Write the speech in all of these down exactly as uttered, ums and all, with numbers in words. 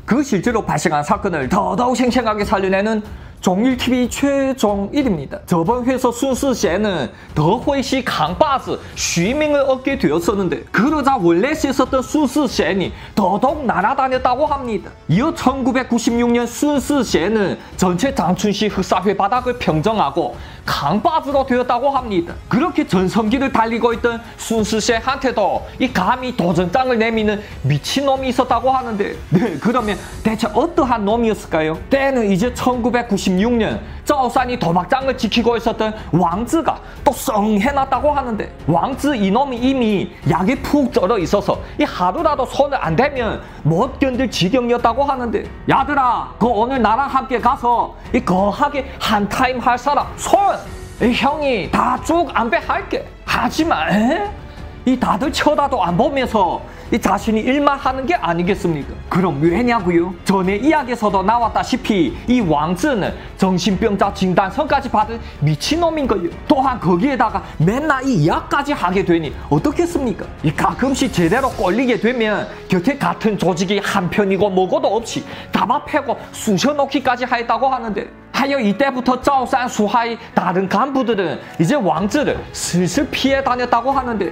그 실제로 발생한 사건을 더더욱 생생하게 살려내는 종일티비 최종일입니다. 저번 회에서 순스贤은 더회시 강바즈 슈밍을 얻게 되었었는데 그러자 원래 있었던 순스贤이 더더욱 날아다녔다고 합니다. 이어 천구백구십육 년 순스贤은 전체 장춘시 흑사회 바닥을 평정하고 강바즈로 되었다고 합니다. 그렇게 전성기를 달리고 있던 순스贤한테도 이 감히 도전장을 내미는 미친놈이 있었다고 하는데 네, 그러면 대체 어떠한 놈이었을까요? 때는 이제 천구백구십육 년 짜오산이 도박장을 지키고 있었던 왕즈가 또 썽 해놨다고 하는데 왕즈 이놈이 이미 약에 푹 쩔어 있어서 이 하루라도 손을 안 대면 못 견딜 지경이었다고 하는데 야들아 그 오늘 나랑 함께 가서 이 거하게 한 타임 할 사람 손! 이 형이 다 쭉 안배할게. 하지만 에? 이 다들 쳐다도 안 보면서 이 자신이 일만 하는 게 아니겠습니까? 그럼 왜냐고요? 전에 이야기에서도 나왔다시피 이 왕즈는 정신병자 진단서까지 받은 미친놈인 거예요. 또한 거기에다가 맨날 이 약까지 하게 되니 어떻겠습니까? 이 가끔씩 제대로 꼴리게 되면 곁에 같은 조직이 한편이고 뭐고도 없이 잡아패고 쑤셔놓기까지 하였다고 하는데 하여 이때부터 짜오산 수하의 다른 간부들은 이제 왕즈를 슬슬 피해 다녔다고 하는데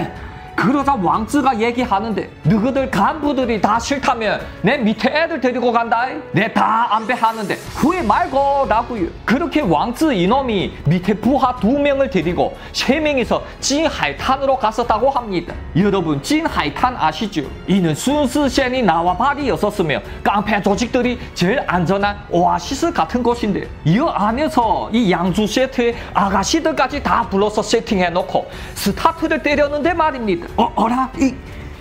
그러자 왕즈가 얘기하는데 너희들 간부들이 다 싫다면 내 밑에 애들 데리고 간다. 내 다 안배하는데 후회 말고 라고요. 그렇게 왕즈 이놈이 밑에 부하 두 명을 데리고 세 명이서 찐하이탄으로 갔었다고 합니다. 여러분 찐하이탄 아시죠? 이는 순스贤이 나와 발이었었으며 깡패 조직들이 제일 안전한 오아시스 같은 곳인데 이 안에서 이 양주 세트의 아가씨들까지 다 불러서 세팅해놓고 스타트를 때렸는데 말입니다. 어, 어라? 이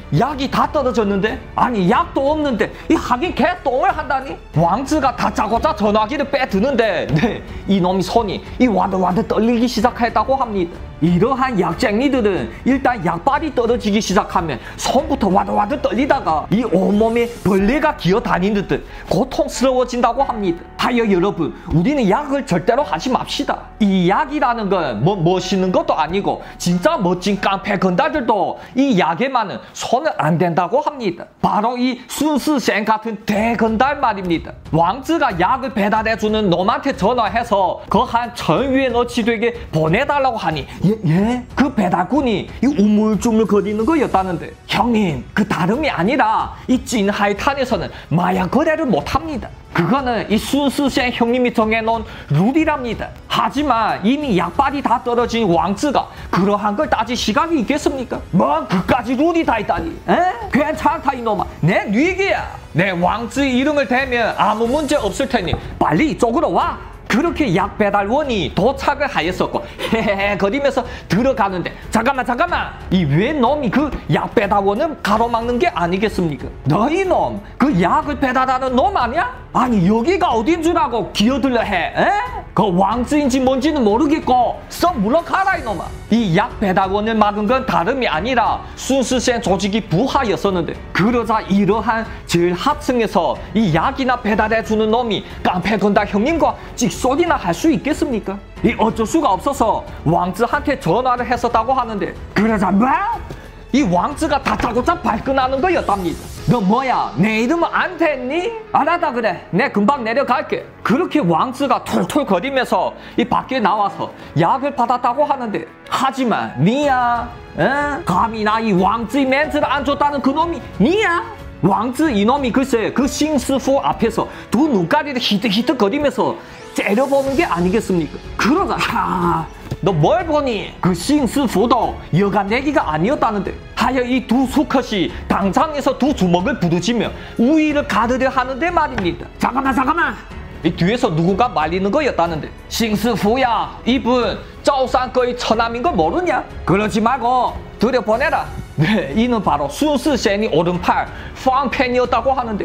약이 다 떨어졌는데? 아니 약도 없는데 이 하긴 개똥을 한다니? 왕즈가 다짜고짜 전화기를 빼드는데 네, 이놈이 손이 이 와들와들 떨리기 시작했다고 합니다. 이러한 약쟁이들은 일단 약발이 떨어지기 시작하면 손부터 와들와들 떨리다가 이 온몸에 벌레가 기어다니는 듯 고통스러워진다고 합니다. 하여 여러분 우리는 약을 절대로 하지 맙시다. 이 약이라는 건 뭐 멋있는 것도 아니고 진짜 멋진 깡패 건달들도 이 약에만은 손을 안 댄다고 합니다. 바로 이 순스贤 같은 대건달 말입니다. 왕즈가 약을 배달해주는 놈한테 전화해서 그 한 천위엔 어치되게 보내달라고 하니 예? 예? 그 배달꾼이 이 우물쭈물 거리는 거였다는데 형님 그 다름이 아니라 이 찐하이탄에서는 마약 거래를 못합니다. 그거는 이 순스贤 형님이 정해놓은 룰이랍니다. 하지만 이미 약발이 다 떨어진 왕즈가 그러한 걸 따질 시각이 있겠습니까? 뭐 그까지 룰이 다 있다니. 에? 괜찮다 이놈아. 내 뉘기야. 내 왕즈 이름을 대면 아무 문제 없을 테니 빨리 이쪽으로 와. 그렇게 약 배달원이 도착을 하였었고 헤헤헤 거리면서 들어가는데 잠깐만 잠깐만 이 웬 놈이 그 약 배달원을 가로막는 게 아니겠습니까? 너 이놈 그 약을 배달하는 놈 아니야? 아니 여기가 어딘 줄 알고 기어들려 해? 에? 그 왕즈인지 뭔지는 모르겠고 썩 물러가라 이놈아. 이 약 배달원을 막은 건 다름이 아니라 순스贤 조직이 부하였었는데 그러자 이러한 제일 하층에서 이 약이나 배달해주는 놈이 깡패 건달 형님과 찍소리나 할 수 있겠습니까? 이 어쩔 수가 없어서 왕즈한테 전화를 했었다고 하는데 그러자 뭐? 이 왕즈가 다짜고짜 발끈하는 거였답니다. 너 뭐야 내 이름은 안 됐니? 알았다 그래 내 금방 내려갈게. 그렇게 왕즈가 툴툴 거리면서 이 밖에 나와서 약을 받았다고 하는데 하지만 니야 에? 감히 나 이 왕즈의 멘트를 안 줬다는 그놈이 니야? 왕즈 이놈이 글쎄 그 싱스푸 앞에서 두 눈가리를 히득히득 거리면서 째려보는 게 아니겠습니까? 그러자 하, 너 뭘 보니? 그 싱스푸도 여간 내기가 아니었다는데 하여 이 두 수컷이 당장에서 두 주먹을 부르짖며 우위를 가르려 하는데 말입니다. 잠깐만 잠깐만 이 뒤에서 누군가 말리는 거였다는데 싱스푸야 이분 짜오산 거의 처남인 거 모르냐? 그러지 말고 들여보내라. 네 이는 바로 순스贤이 오른팔 팡팬이었다고 하는데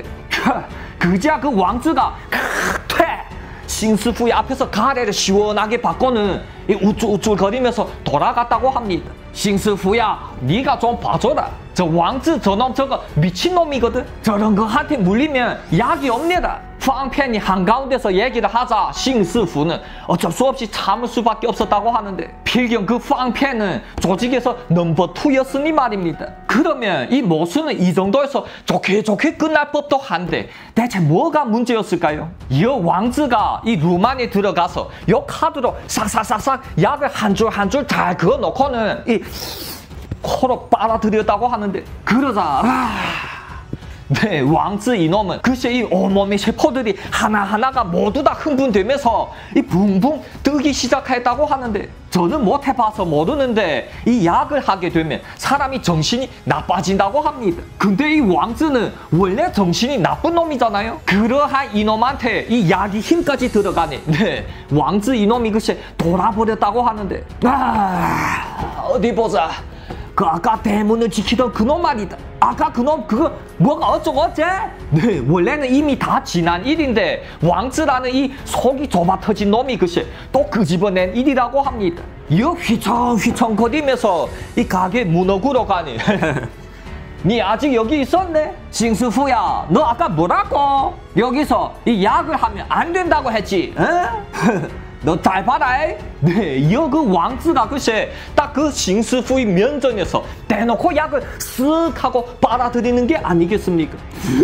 그제야 그 왕즈가 퇴 싱스푸의 앞에서 가래를 시원하게 받고는 우쭐우쭐거리면서 돌아갔다고 합니다. 싱스푸야 네가 좀 봐줘라. 저 왕즈 저놈 저거 미친놈이거든. 저런 거한테 물리면 약이 없네다. 황팬이 한가운데서 얘기를 하자 싱스푸는 어쩔 수 없이 참을 수밖에 없었다고 하는데 필경 그 황팬은 조직에서 넘버 투였으니 말입니다. 그러면 이 모수는 이 정도에서 좋게 좋게 끝날 법도 한데 대체 뭐가 문제였을까요? 이 왕즈가 이 루만에 들어가서 요 카드로 싹싹싹싹 약을 한 줄 한 줄 잘 그어놓고는 이 코로 빨아들였다고 하는데 그러자 아... 네, 왕즈 이놈은 글쎄 이 온몸의 세포들이 하나하나가 모두 다 흥분되면서 이 붕붕 뜨기 시작했다고 하는데 저는 못 해봐서 모르는데 이 약을 하게 되면 사람이 정신이 나빠진다고 합니다. 근데 이 왕즈는 원래 정신이 나쁜 놈이잖아요. 그러한 이놈한테 이 약이 힘까지 들어가네. 네, 왕즈 이놈이 글쎄 돌아버렸다고 하는데 아, 어디 보자. 그 아까 대문을 지키던 그놈 말이다. 아까 그놈 그거 뭐가 어쩌고 어째? 네, 원래는 이미 다 지난 일인데 왕즈라는 이 속이 좁아 터진 놈이 글쎄 또 끄집어낸 일이라고 합니다. 이어 휘청휘청 거리면서 이 가게 문어구러 가니 니 아직 여기 있었네? 싱스푸야 너 아까 뭐라고? 여기서 이 약을 하면 안 된다고 했지? 에? 너 잘 봐라. 네, 이어 그 왕즈가 글쎄 딱 그 싱스푸의 면전에서 대놓고 약을 쓱 하고 빨아들이는 게 아니겠습니까?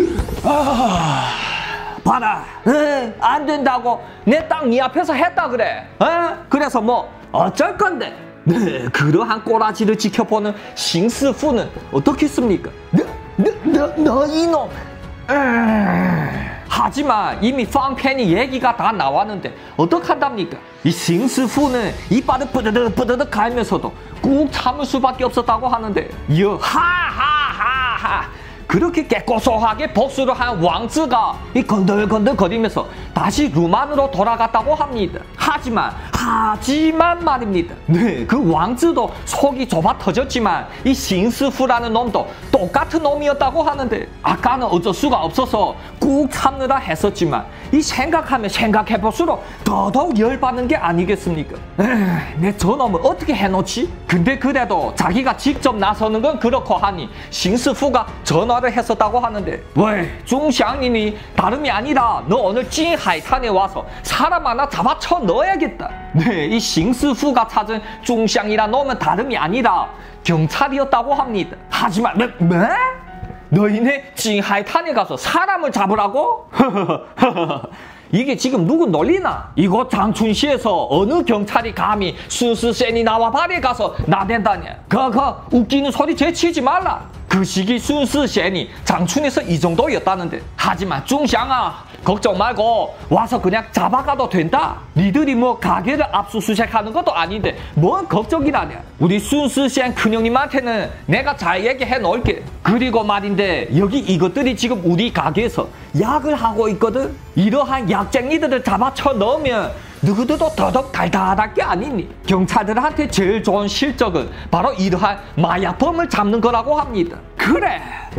아, 봐라. 에, 안 된다고 내 딱 네 앞에서 했다 그래. 에? 그래서 뭐 어쩔 건데? 네, 그러한 꼬라지를 지켜보는 싱스푸는 어떻겠습니까? 너, 너, 너, 너 이놈. 에... 하지만 이미 황팬이 얘기가 다 나왔는데 어떡한답니까? 이 싱스푸는 이빨을 뿌드득 뿌드득 갈면서도 꾹 참을 수밖에 없었다고 하는데 이어 하하하하 그렇게 깨꼬소하게 복수를 한 왕즈가 이 건들건들 거리면서 다시 루만으로 돌아갔다고 합니다. 하지만 하지만 말입니다. 네, 그 왕즈도 속이 좁아 터졌지만 이 싱스푸라는 놈도 똑같은 놈이었다고 하는데 아까는 어쩔 수가 없어서 꾹 참느라 했었지만 이 생각하면 생각해볼수록 더더욱 열받는 게 아니겠습니까? 에이, 내 저놈을 어떻게 해놓지? 근데 그래도 자기가 직접 나서는 건 그렇고 하니 싱스푸가 전화를 했었다고 하는데 왜 중샹이니 다름이 아니라 너 오늘 찐하이탄에 와서 사람 하나 잡아쳐 넣어야겠다. 네, 이 싱스푸가 찾은 중샹이란 놈은 다름이 아니라 경찰이었다고 합니다. 하지만 뭐? 뭐? 너희네 찐하이탄에 가서 사람을 잡으라고? 이게 지금 누구 놀리나? 이곳 장춘시에서 어느 경찰이 감히 순스센이 나와 발에 가서 나댄다냐? 그거 웃기는 소리 제치지 말라. 그 시기 순스센이 장춘에서 이 정도였다는데 하지만 중샹아 걱정 말고 와서 그냥 잡아가도 된다. 니들이 뭐 가게를 압수수색하는 것도 아닌데 뭔 걱정이라냐. 우리 순스센 큰형님한테는 내가 잘 얘기해 놓을게. 그리고 말인데 여기 이것들이 지금 우리 가게에서 약을 하고 있거든. 이러한 약쟁이들을 잡아쳐 넣으면 누구들도 더더욱 달달할 게 아니니 경찰들한테 제일 좋은 실적은 바로 이러한 마약범을 잡는 거라고 합니다. 그래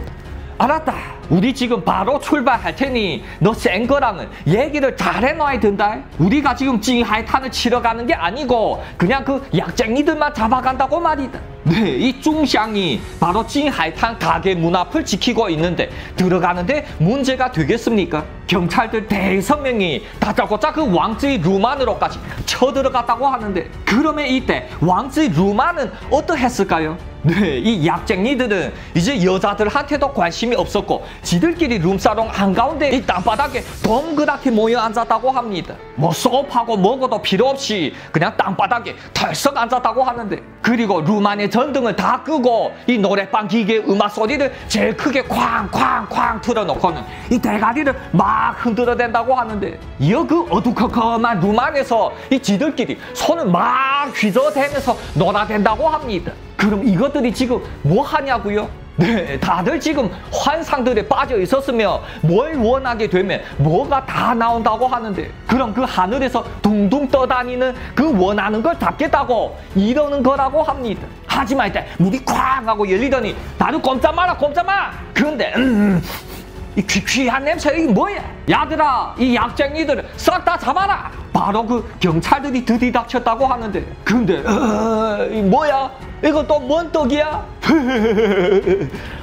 알았다. 우리 지금 바로 출발할 테니 너 센 거랑은 얘기를 잘 해놔야 된다. 우리가 지금 찐하이탄을 치러 가는 게 아니고 그냥 그 약쟁이들만 잡아간다고 말이다. 네, 이 중샹이 바로 찐하이탄 가게 문 앞을 지키고 있는데 들어가는데 문제가 되겠습니까? 경찰들 대여섯 명이 다짜고짜 그 왕즈의 루만으로까지 쳐들어갔다고 하는데 그러면 이때 왕즈의 루만은 어떠했을까요? 네, 이 약쟁이들은 이제 여자들한테도 관심이 없었고 지들끼리 룸사롱 한가운데 이 땅바닥에 동그랗게 모여 앉았다고 합니다. 뭐 소파고 뭐고도 필요 없이 그냥 땅바닥에 털썩 앉았다고 하는데 그리고 룸 안의 전등을 다 끄고 이 노래방 기계의 음악 소리를 제일 크게 쾅쾅쾅 틀어놓고는 이 대가리를 막 흔들어댄다고 하는데 이어 그 어두컴컴한 룸 안에서 이 지들끼리 손을 막 휘저대면서 놀아댄다고 합니다. 그럼 이것들이 지금 뭐 하냐고요? 네, 다들 지금 환상들에 빠져 있었으며 뭘 원하게 되면 뭐가 다 나온다고 하는데 그럼 그 하늘에서 둥둥 떠다니는 그 원하는 걸 잡겠다고 이러는 거라고 합니다. 하지만 이때 문이 쾅 하고 열리더니 나도 꼼짝 마라 꼼짝 마. 그런데 음, 이 귀귀한 냄새 이게 뭐야? 야들아 이 약쟁이들을 싹 다 잡아라. 바로 그 경찰들이 들이닥쳤다고 하는데 근데 어, 이 뭐야? 이거 또 뭔 떡이야?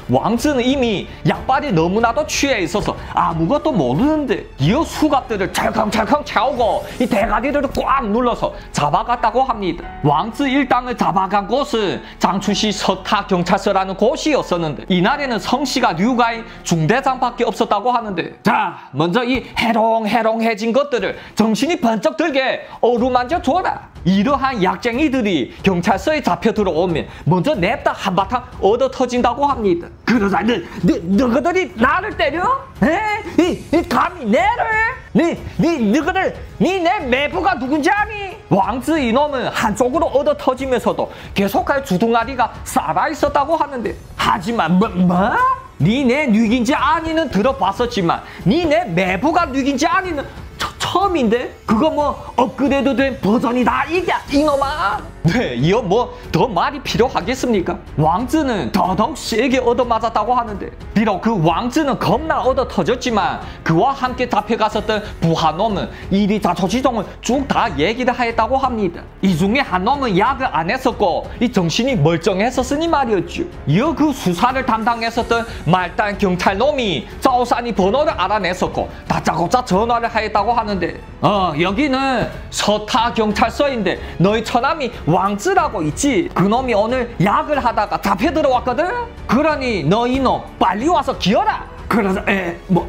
왕즈는 이미 약발이 너무나도 취해 있어서 아무것도 모르는데 이 수갑들을 찰컹찰컹 채우고 이 대가리를 꽉 눌러서 잡아갔다고 합니다. 왕즈 일당을 잡아간 곳은 장춘시 서타경찰서라는 곳이었었는데 이날에는 성씨가 류가인 중대장밖에 없었다고 하는데, 자, 먼저 이 해롱해롱해진 것들을 정신이 번쩍 들게 어루만져 줘라. 이러한 약쟁이들이 경찰서에 잡혀 들어오면 먼저 냅다 한바탕 얻어 터진다고 합니다. 그러자 너, 너, 너희들이 나를 때려? 에? 이, 이 감히 내를? 니, 니, 너희들, 니 내 매부가 누군지 아니? 왕즈 이놈은 한쪽으로 얻어 터지면서도 계속할 주둥아리가 살아있었다고 하는데, 하지만 뭐? 뭐? 니네 뉘긴지 아니는 들어봤었지만 니네 매부가 뉘긴지 아니는 처음인데? 그거 뭐 업그레이드 된 버전이다 이게 이놈아. 네, 이어 뭐 더 말이 필요하겠습니까? 왕즈는 더더욱 세게 얻어맞았다고 하는데, 비록 그 왕즈는 겁나 얻어 터졌지만 그와 함께 잡혀갔었던 부하놈은 이리 자초지종을 쭉 다 얘기를 하였다고 합니다. 이 중에 한 놈은 약을 안 했었고 이 정신이 멀쩡했었으니 말이었죠. 이어 그 수사를 담당했었던 말단 경찰놈이 짜오산이 번호를 알아냈었고 다짜고짜 전화를 하였다고 하는데, 어 여기는 서타경찰서인데 너희 처남이 왕즈라고 있지? 그놈이 오늘 약을 하다가 잡혀 들어왔거든? 그러니 너 이놈 빨리 와서 기어라. 그래서 에뭐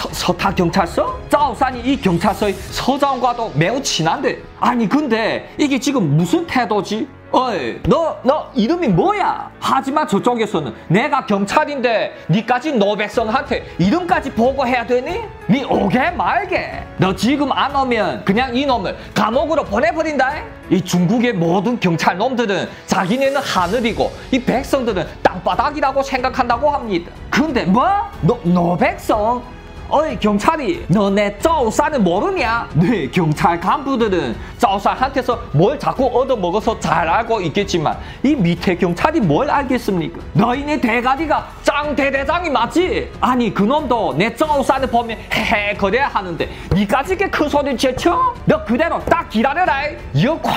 서타경찰서? 짜오산이 이 경찰서의 서장과도 매우 친한데, 아니 근데 이게 지금 무슨 태도지? 어이, 너, 너 이름이 뭐야? 하지만 저쪽에서는 내가 경찰인데 니까지 노백성한테 이름까지 보고해야 되니? 니 오게 말게. 너 지금 안 오면 그냥 이놈을 감옥으로 보내버린다. 이 중국의 모든 경찰놈들은 자기네는 하늘이고 이 백성들은 땅바닥이라고 생각한다고 합니다. 근데 뭐? 너, 노백성? 어이 경찰이, 너네 짜오산을 모르냐? 네, 경찰 간부들은 짜오산한테서 뭘 자꾸 얻어먹어서 잘 알고 있겠지만 이 밑에 경찰이 뭘 알겠습니까? 너희네 대가리가 짱대대장이 맞지? 아니 그놈도 내 짜오산을 보면 헤헤 거려야 하는데 니까지 게 큰 소리 제쳐? 너 그대로 딱 기다려라. 여과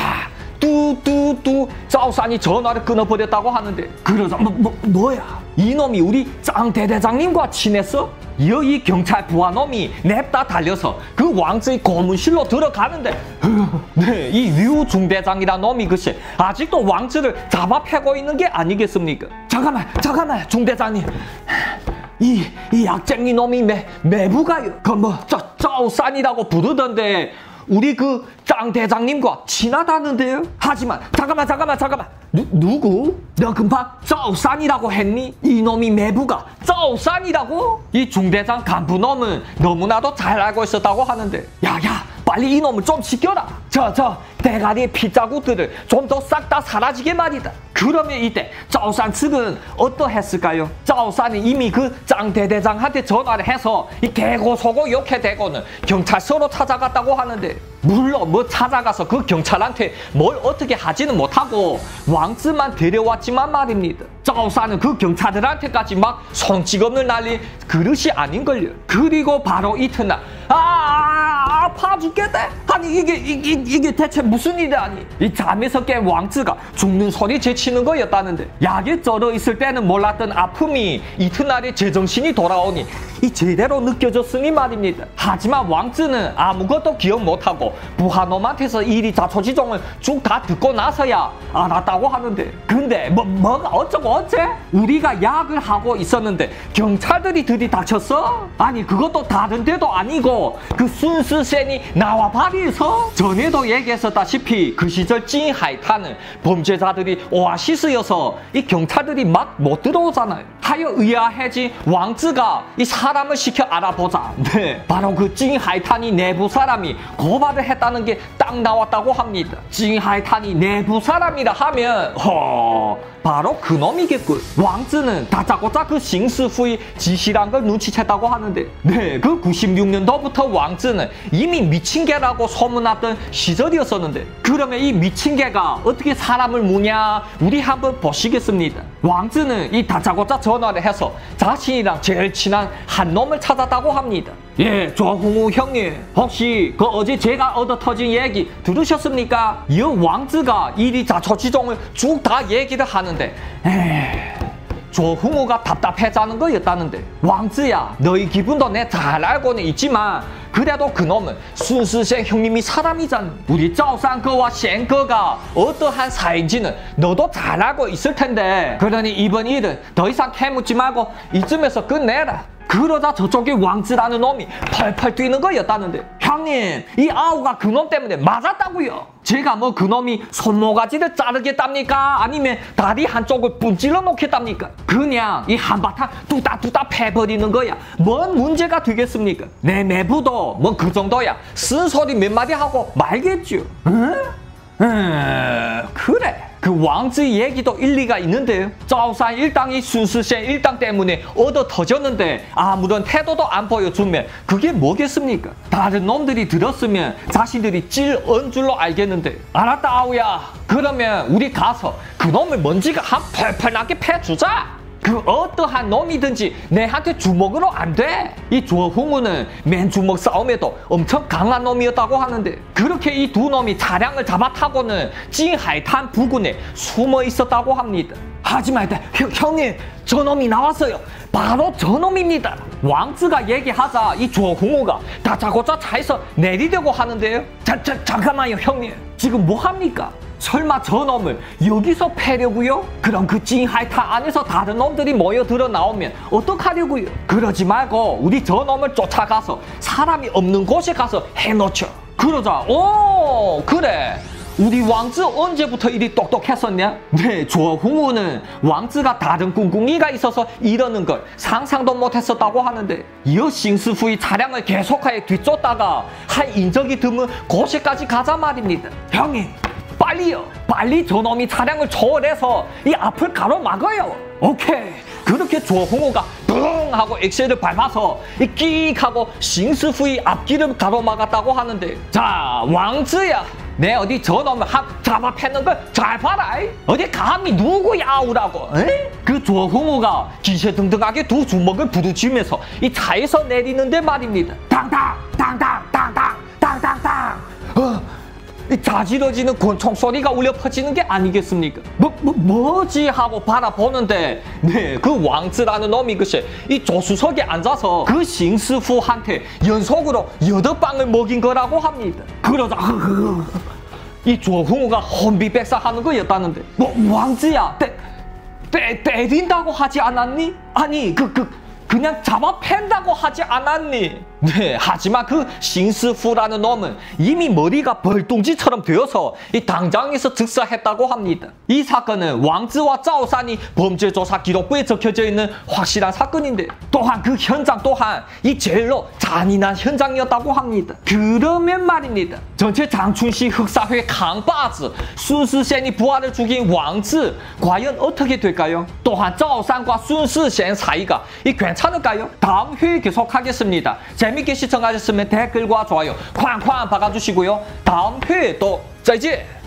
뚜뚜뚜 짜오산이 전화를 끊어버렸다고 하는데, 그러자 뭐, 뭐, 뭐야? 이놈이 우리 짱대대장님과 친했어? 이어 이 경찰 부하놈이 냅다 달려서 그 왕즈의 고문실로 들어가는데, 네, 이 류 중대장이란 놈이 글쎄 아직도 왕즈를 잡아 패고 있는 게 아니겠습니까? 잠깐만 잠깐만 중대장님, 이, 이 약쟁이 놈이 매, 매부가요 그 뭐 짜오산이라고 부르던데 우리 그 짱 대장님과 친하다는데요? 하지만 잠깐만 잠깐만 잠깐만 누, 누구? 너 금방 짜오산이라고 했니? 이놈이 매부가 짜오산이라고? 이 중대장 간부놈은 너무나도 잘 알고 있었다고 하는데, 야야 빨리 이놈을 좀 시켜라. 저 저 대가리의 피자국들을 좀 더 싹 다 사라지게 말이다. 그러면 이때 짜오산 측은 어떠했을까요? 짜오산이 이미 그 짱대대장한테 전화를 해서 이 대고소고 욕해대고는 경찰서로 찾아갔다고 하는데, 물론 뭐 찾아가서 그 경찰한테 뭘 어떻게 하지는 못하고 왕즈만 데려왔지만 말입니다. 짜오산은 그 경찰들한테까지 막 손찌검을 날린 그릇이 아닌걸요. 그리고 바로 이튿날 아, 아 아파 죽겠대. 아니 이게 이게, 이게 대체 무슨 일이 아니? 이 잠에서 깬 왕즈가 죽는 소리 제치는 거였다는데, 약에 쩔어 있을 때는 몰랐던 아픔이 이튿날에 제정신이 돌아오니 이 제대로 느껴졌으니 말입니다. 하지만 왕즈는 아무것도 기억 못하고 부하놈한테서 이리 자초지종을 쭉 다 듣고 나서야 알았다고 하는데, 근데 뭐, 뭐가 어쩌고 어째? 우리가 약을 하고 있었는데 경찰들이 들이닥쳤어? 아니 그것도 다른 데도 아니고 그 순스센이 나와 파리에서? 전에도 얘기했었다시피 그 시절 찡하이탄은 범죄자들이 오아시스여서 이 경찰들이 막 못 들어오잖아요. 하여 의아해진 왕즈가 이 사람을 시켜 알아보자. 네, 바로 그 찡하이탄이 내부 사람이 고발을 했다는 게 딱 나왔다고 합니다. 찡하이탄이 내부 사람이라 하면 허 바로 그놈이겠군. 왕즈는 다짜고짜 그 싱스후의 지시란 걸 눈치챘다고 하는데, 네, 그 구십육 년도부터 왕즈는 이미 미친 개라고 소문났던 시절이었었는데, 그러면 이 미친 개가 어떻게 사람을 무냐? 우리 한번 보시겠습니다. 왕즈는 이 다짜고짜 전화를 해서 자신이랑 제일 친한 한 놈을 찾았다고 합니다. 예, 조홍우 형님, 혹시 그 어제 제가 얻어 터진 얘기 들으셨습니까? 이 왕즈가 이리 자초지종을 쭉 다 얘기를 하는데, 에이, 조흥우가 답답해자는 거였다는데 왕즈야 너희 기분도 내 잘 알고는 있지만 그래도 그놈은 순스생 형님이 사람이잖아. 우리赵三哥와贤哥가 어떠한 사이인지는 너도 잘 알고 있을 텐데 그러니 이번 일은 더 이상 캐묻지 말고 이쯤에서 끝내라. 그러자 저쪽에 왕즈라는 놈이 펄펄 뛰는 거였다는데 형님 이 아우가 그놈 때문에 맞았다고요. 제가 뭐 그놈이 손모가지를 자르겠답니까? 아니면 다리 한쪽을 분질러 놓겠답니까? 그냥 이 한바탕 뚜따뚜따 패버리는 거야. 뭔 문제가 되겠습니까? 내 내부도 뭐 그 정도야. 쓴소리 몇 마디 하고 말겠죠. 응? 음, 그래. 그 왕즈 얘기도 일리가 있는데요.赵三 일당이 순스셴 일당 때문에 얻어 터졌는데 아무런 태도도 안 보여주면 그게 뭐겠습니까? 다른 놈들이 들었으면 자신들이 찔 언 줄로 알겠는데. 알았다 아우야. 그러면 우리 가서 그 놈을 먼지가 한 펄펄 나게 패주자. 그 어떠한 놈이든지 내한테 주먹으로 안 돼. 이 조흥우는 맨주먹 싸움에도 엄청 강한 놈이었다고 하는데 그렇게 이 두 놈이 차량을 잡아타고는 찐하이탄 부근에 숨어 있었다고 합니다. 하지만 일단 형님 저놈이 나왔어요. 바로 저놈입니다. 왕즈가 얘기하자 이 조흥우가 다짜고짜 차에서 내리려고 하는데요. 자, 자, 잠깐만요 형님. 지금 뭐합니까? 설마 저놈을 여기서 패려고요? 그럼 그 찐하이타 안에서 다른 놈들이 모여들어 나오면 어떡하려고요? 그러지 말고 우리 저놈을 쫓아가서 사람이 없는 곳에 가서 해놓죠. 그러자 오 그래 우리 왕즈 언제부터 이리 똑똑했었냐? 네, 조흥우는 왕즈가 다른 꿍꿍이가 있어서 이러는 걸 상상도 못했었다고 하는데 여싱스후의 차량을 계속하여 뒤쫓다가 한 인적이 드문 곳에까지 가자 말입니다. 형님 빨리요. 빨리 저놈이 차량을 초월해서 이 앞을 가로막아요. 오케이. 그렇게 조흥우가 뿡 하고 엑셀을 밟아서 이 끽 하고 싱스후의 앞길을 가로막았다고 하는데 자 왕즈야 내 어디 저놈을 한 잡아 패는 걸 잘 봐라. 어디 감히 누구야 아우라고. 에? 그 조흥우가 기세등등하게 두 주먹을 부딪히면서 이 차에서 내리는데 말입니다. 당당 당당 당당 당당당 어. 이 자지러지는 권총 소리가 울려 퍼지는 게 아니겠습니까? 뭐, 뭐, 뭐지 하고 바라보는데 네, 그 왕즈라는 놈이 글쎄 이 조수석에 앉아서 그 싱스후한테 연속으로 여덟 방을 먹인 거라고 합니다. 그러자 이 조흥우가 혼비백산하는 거였다는데 뭐 왕즈야 때, 때, 때린다고 하지 않았니? 아니 그, 그 그냥 잡아 팬다고 하지 않았니? 네, 하지만 그 싱스후라는 놈은 이미 머리가 벌뚱지처럼 되어서 이 당장에서 즉사했다고 합니다. 이 사건은 왕즈와赵三이 범죄조사 기록부에 적혀져 있는 확실한 사건인데 또한 그 현장 또한 이 제일로 잔인한 현장이었다고 합니다. 그러면 말입니다. 전체 장춘시 흑사회 강바즈 순스셴이 부하를 죽인 왕즈 과연 어떻게 될까요? 또한赵三과 순스셴 사이가 이 괜찮을까요? 다음 회에 계속하겠습니다. 재밌게 시청하셨으면 댓글과 좋아요 쾅쾅 박아주시고요. 다음 회에 또 再见